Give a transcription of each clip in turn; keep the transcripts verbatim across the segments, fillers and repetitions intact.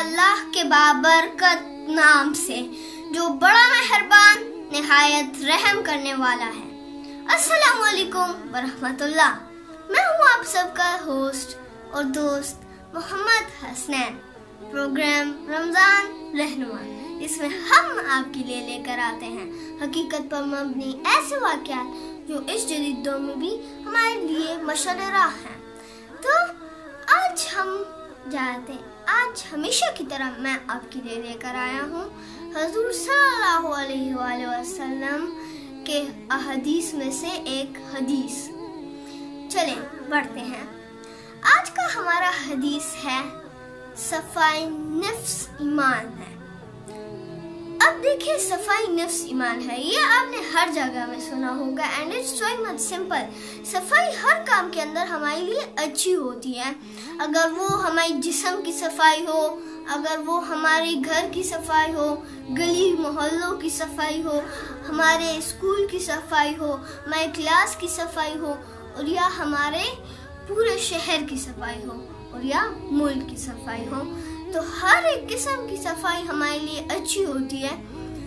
अल्लाह के बाबरकत नाम से, जो बड़ा मेहरबान निहायत रहम करने वाला है। अस्सलाम वालेकुम वरहमतुल्लाह। मैं हूँ आप सबका होस्ट और दोस्त मोहम्मद हसनैन। प्रोग्राम रमजान रहनुमा, इसमें हम आपके लिए लेकर आते हैं हकीकत पर मबनी ऐसे वाक़यात जो इस जदीद दौर में भी हमारे लिए मशअले राह हैं। तो आज हम जाते हैं, आज हमेशा की तरह मैं आपके लिए लेकर आया हूँ हजूर सल्लल्लाहु अलैहि वसल्लम के अहदीस में से एक हदीस। चलें बढ़ते हैं। आज का हमारा हदीस है सफाई नफ्स ईमान है। अब देखिए, सफाई नफ्स ईमान है, ये आपने हर जगह में सुना होगा and it's so much simple. सफाई हर काम के अंदर हमारे लिए अच्छी होती है। अगर वो हमारी जिस्म की सफाई हो, अगर वो हमारे घर की सफाई हो, गली मोहल्लों की सफाई हो, हमारे स्कूल की सफाई हो, हमारे क्लास की सफाई हो, और या हमारे पूरे शहर की सफाई हो, और या मुल्क की सफाई हो, तो हर एक किस्म की सफाई हमारे लिए अच्छी होती है।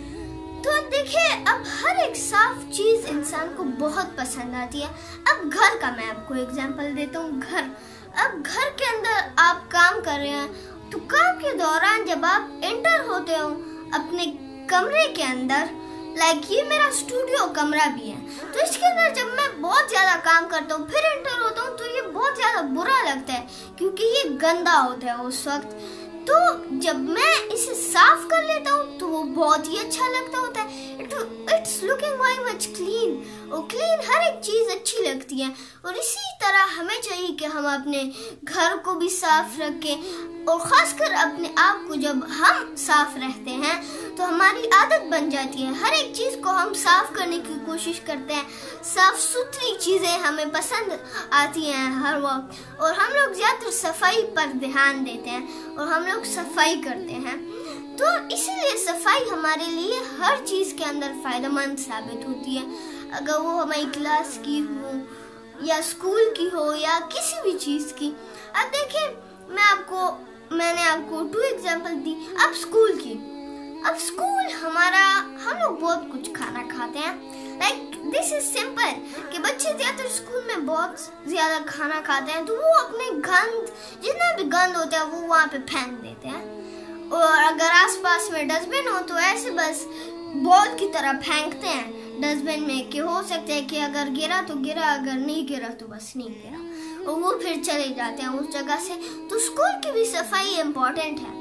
तो देखिए, अब हर एक साफ चीज इंसान को बहुत पसंद आती है। अब घर का मैं आपको एग्जांपल देता हूँ। घर, अब घर के अंदर आप काम कर रहे हैं, तो काम के दौरान जब आप एंटर होते हो अपने कमरे के अंदर, लाइक ये मेरा स्टूडियो कमरा भी है, तो इसके अंदर जब मैं बहुत ज्यादा काम करता हूँ फिर एंटर होता हूँ, तो ये बहुत ज्यादा बुरा लगता है क्योंकि ये गंदा होता है उस वक्त। तो जब मैं इसे साफ कर लेता हूँ तो वो बहुत ही अच्छा लगता होता है। It's looking very much clean, और क्लीन हर एक चीज अच्छी लगती है। और इसी तरह हमें चाहिए कि हम अपने घर को भी साफ रखें, और खासकर अपने आप को जब हम साफ रहते हैं तो हमारी आदत बन जाती है। हर एक चीज को हम साफ करने की कोशिश करते हैं, साफ सुथरी चीजें हमें पसंद आती हैं हर वक्त, और हम लोग ज्यादातर सफाई पर ध्यान देते हैं और हम लोग सफाई करते हैं। तो इसीलिए सफाई हमारे लिए हर चीज के अंदर फायदेमंद साबित होती है, अगर वो हमारी क्लास की हो या स्कूल की हो या किसी भी चीज की। अब देखिए, मैं आपको मैंने आपको टू एग्जांपल दी। अब स्कूल की, अब स्कूल हमारा, हम लोग बहुत कुछ खाना खाते हैं, लाइक दिस इज सिंपल कि बच्चे ज्यादातर स्कूल में बहुत ज्यादा खाना खाते हैं, तो वो अपने गंद, जितना भी गंद होता है वो वहाँ पे फेंक देते हैं। और अगर आसपास में डस्टबिन हो तो ऐसे बस बॉल की तरह फेंकते हैं डस्टबिन में, कि हो सकता है कि अगर गिरा तो गिरा, अगर नहीं गिरा तो बस नहीं गिरा, और वो फिर चले जाते हैं उस जगह से। तो स्कूल की भी सफाई इम्पोर्टेंट है।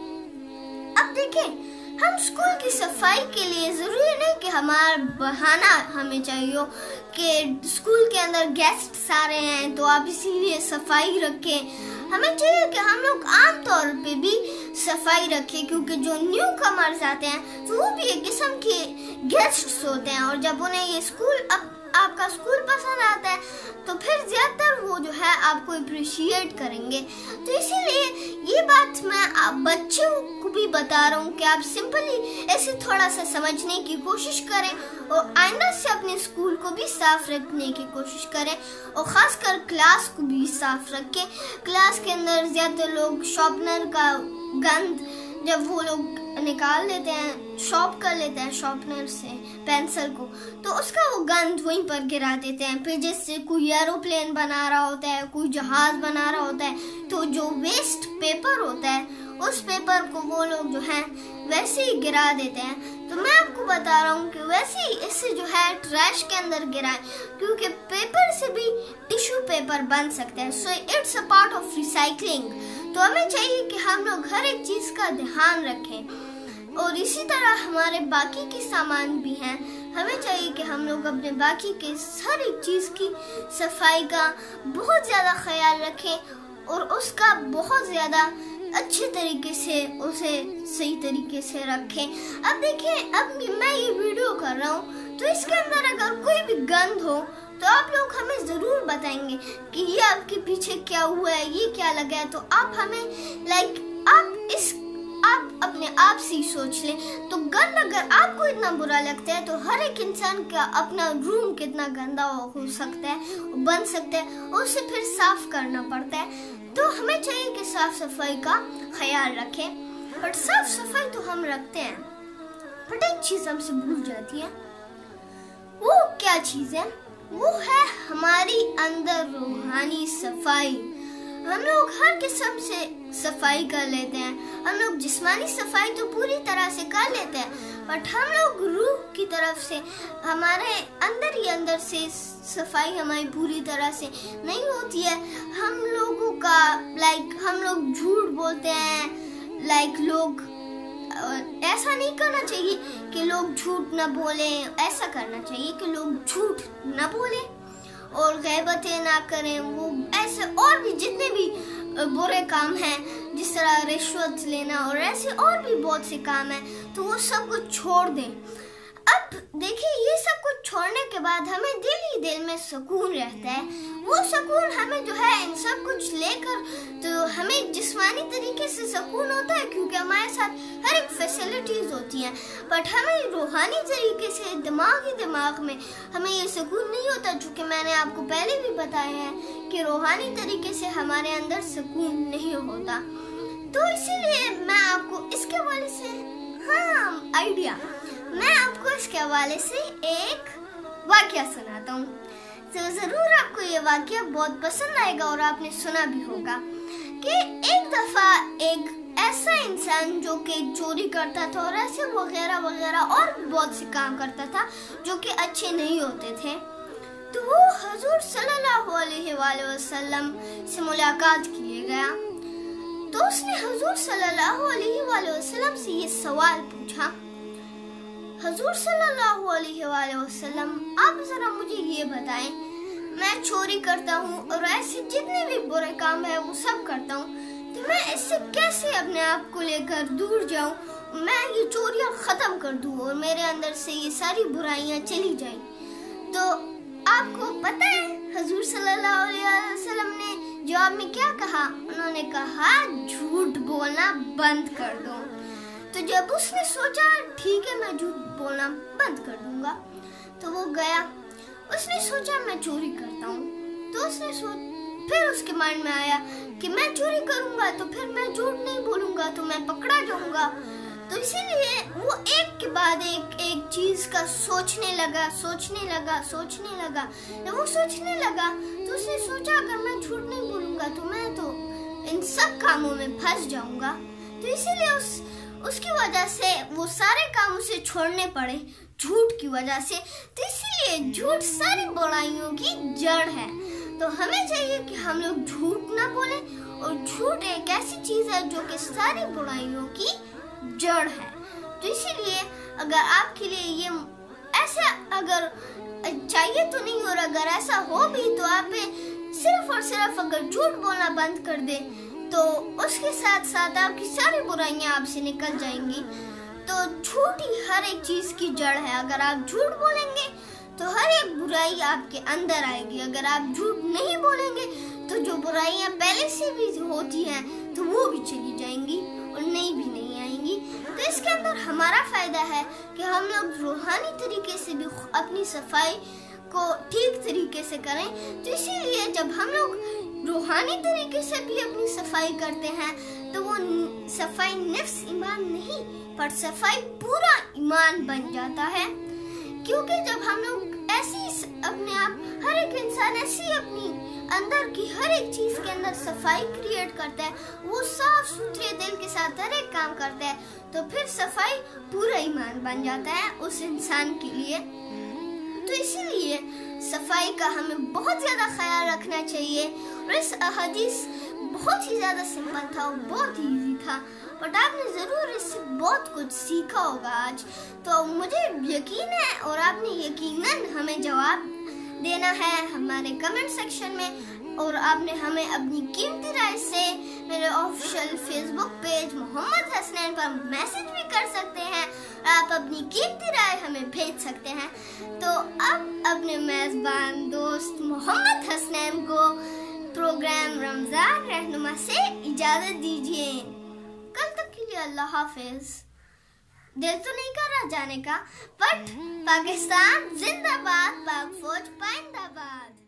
अब देखिए, हम स्कूल की सफाई के लिए जरूरी नहीं कि हमारा बहाना हमें चाहिए कि स्कूल के अंदर गेस्ट सारे हैं तो आप इसीलिए सफाई रखें। हमें चाहिए कि हम लोग आम तौर पे भी सफाई रखें, क्योंकि जो न्यू कमर्स आते हैं तो वो भी एक किस्म के गेस्ट्स होते हैं, और जब उन्हें ये स्कूल, अब आपका स्कूल पसंद आता है तो फिर ज्यादातर वो जो है आपको अप्रिशिएट करेंगे। तो इसीलिए ये बात मैं आप बच्चों को भी बता रहा हूँ कि आप सिंपली ऐसे थोड़ा सा समझने की कोशिश करें, और आइंदा से अपने स्कूल को भी साफ रखने की कोशिश करें, और खासकर क्लास को भी साफ रखें। क्लास के अंदर ज्यादातर लोग शॉर्पनर का गंद जब वो लोग निकाल लेते हैं, शॉर्प कर लेते हैं शॉर्पनर से पेंसिल को, तो उसका वो गंद वहीं पर गिरा देते हैं। फिर जैसे कोई एरोप्लेन बना रहा होता है, कोई जहाज बना रहा होता है, तो जो वेस्ट पेपर होता है उस पेपर को वो लोग जो है वैसे ही गिरा देते हैं। तो मैं आपको बता रहा हूँ कि वैसे ही इसे जो है ट्रैश के अंदर गिराएं, क्योंकि पेपर से भी टिश्यू पेपर बन सकते हैं। So it's a part of recycling. तो हमें चाहिए कि हम लोग हर एक चीज का ध्यान रखें, और इसी तरह हमारे बाकी के सामान भी हैं। हमें चाहिए कि हम लोग अपने बाकी के हर एक चीज की सफाई का बहुत ज्यादा ख्याल रखें, और उसका बहुत ज्यादा अच्छे तरीके से उसे सही तरीके से रखें। अब देखिए, अब मैं ये वीडियो कर रहा हूँ, तो इसके अंदर अगर कोई भी गंद हो तो आप लोग हमें जरूर बताएंगे कि ये आपके पीछे क्या हुआ है, ये क्या लगा है। तो आप हमें लाइक आप इस आप अपने आप से सोच लें। तो गंद अगर आपको इतना बुरा लगता है तो हर एक इंसान का अपना रूम कितना गंदा हो सकता है, बन सकता है, उसे फिर साफ करना पड़ता है। तो हमें चाहिए कि साफ सफाई का ख्याल रखें। बट साफ सफाई तो हम रखते हैं, बट एक चीज हमसे भूल जाती है। वो क्या चीज है? वो है हमारी अंदर रूहानी सफाई। हम लोग हर किस्म से सफाई कर लेते हैं। हम लोग जिस्मानी सफाई तो पूरी तरह से कर लेते हैं, बट हम लोग रूह की तरफ से, हमारे अंदर ही अंदर से सफाई हमारी पूरी तरह से नहीं होती है। हम लोगों का लाइक हम लोग झूठ बोलते हैं। लाइक लोग ऐसा नहीं करना चाहिए कि लोग झूठ ना बोलें, ऐसा करना चाहिए कि लोग झूठ ना बोलें और गैबतें ना करें। वो ऐसे और भी जितने भी बुरे काम हैं, जिस तरह रिश्वत लेना और ऐसे और भी बहुत से काम हैं, तो वो सब कुछ छोड़ दें। अब देखिए, ये सब कुछ छोड़ने के बाद हमें दिल ही दिल में सुकून रहता है। वो सुकून हमें जो है इन सब कुछ लेकर, तो हमें जिस्मानी तरीके से सुकून होता है क्योंकि हमारे साथ हर एक फैसिलिटीज होती हैं, बट हमें रूहानी तरीके से दिमाग ही दिमाग में हमें ये सुकून नहीं होता, चूँकि मैंने आपको पहले भी बताया है कि रूहानी तरीके से हमारे अंदर सुकून नहीं होता। तो इसीलिए मैं आपको इसके हवाले से हाँ आइडिया मैं आपको इसके हवाले से एक वाकया सुनाता हूँ। तो जरूर आपको ये वाकया बहुत पसंद आएगा और आपने सुना भी होगा कि एक दफा एक ऐसा इंसान जो कि चोरी करता था और ऐसे वगैरह वगैरह और बहुत से काम करता था जो कि अच्छे नहीं होते थे, तो वो हुजूर सल्लल्लाहु अलैहि वसल्लम से मुलाकात किए गया। तो उसने हुजूर सल्लल्लाहु अलैहि वसल्लम से ये सवाल पूछा, हुजूर सल्लल्लाहु अलैहि वसल्लम, आप जरा मुझे ये बताएं, मैं चोरी करता हूँ और ऐसे जितने भी बुरे काम है वो सब करता हूँ, तो मैं इससे कैसे अपने आप को लेकर दूर जाऊँ, मैं ये चोरियाँ खत्म कर दूँ और मेरे अंदर से ये सारी बुराइयाँ चली जाएं। तो आपको पता है हुजूर सल्लल्लाहु अलैहि वसल्लम ने जवाब में क्या कहा? उन्होंने कहा, झूठ बोलना बंद कर दो। तो जब उसने सोचा ठीक है मैं झूठ बोलना बंद कर दूंगा, तो वो गया, उसने सोचा मैं चोरी करता हूँ, तो उसने सोच फिर उसके माइंड में आया कि मैं चोरी करूंगा तो फिर मैं झूठ नहीं बोलूंगा तो मैं पकड़ा जाऊंगा। तो इसीलिए वो एक के बाद एक एक चीज का सोचने लगा सोचने लगा सोचने लगा जब वो सोचने लगा तो उसने सोचा अगर मैं झूठ नहीं बोलूंगा तो मैं तो इन सब कामों में फंस जाऊंगा। तो इसीलिए उस उसकी वजह से वो सारे काम उसे छोड़ने पड़े झूठ की वजह से। तो इसीलिए झूठ सारी बुराइयों की जड़ है। तो हमें चाहिए कि हम लोग झूठ ना बोलें, और झूठ एक ऐसी चीज है जो कि सारी बुराइयों की जड़ है। तो इसीलिए अगर आपके लिए ये ऐसा अगर चाहिए तो नहीं, और अगर ऐसा हो भी तो आप सिर्फ और सिर्फ अगर झूठ बोलना बंद कर दे तो उसके साथ साथ आपकी सारी बुराइयां आपसे निकल जाएंगी। तो झूठ ही हर एक चीज की जड़ है। अगर आप झूठ बोलेंगे तो हर एक बुराई आपके अंदर आएगी। अगर आप झूठ नहीं बोलेंगे तो जो बुराइयां पहले से भी होती हैं तो वो भी चली जाएंगी और नई भी नहीं आएंगी। तो इसके अंदर हमारा फायदा है कि हम लोग रूहानी तरीके से भी अपनी सफाई को ठीक तरीके से करें। तो इसीलिए जब हम लोग रूहानी तरीके से भी अपनी सफाई करते हैं तो वो सफाई निफ्स ईमान नहीं पर सफाई पूरा ईमान बन जाता है। क्योंकि जब हम लोग ऐसी अपने आप हर एक इंसान ऐसी अपनी अंदर की हर एक चीज के अंदर सफाई क्रिएट करता है, वो साफ सुथरे दिल के साथ हर एक काम करता है, तो फिर सफाई पूरा ईमान बन जाता है उस इंसान के लिए। तो इसीलिए सफाई का हमें बहुत ज्यादा ख्याल रखना चाहिए। और इस हदीस बहुत ही ज्यादा सिंपल था और बहुत ही इजी था, बट आपने जरूर इससे बहुत कुछ सीखा होगा आज। तो मुझे यकीन है और आपने यकीनन हमें जवाब देना है हमारे कमेंट सेक्शन में, और आपने हमें अपनी कीमती राय से मेरे official Facebook page Mohammad Hasnain पर मैसेज भी कर सकते हैं। आप अपनी कीमती राय हमें भेज सकते हैं। तो अब अपने मेजबान दोस्त मोहम्मद हसनैन को प्रोग्राम रमजान रहनुमा से इजाजत दीजिए। कल तक के लिए अल्लाह हाफिज। दिल तो नहीं कर रहा जाने का, बट पाकिस्तान जिंदाबाद, पाक फौज पाइंदाबाद।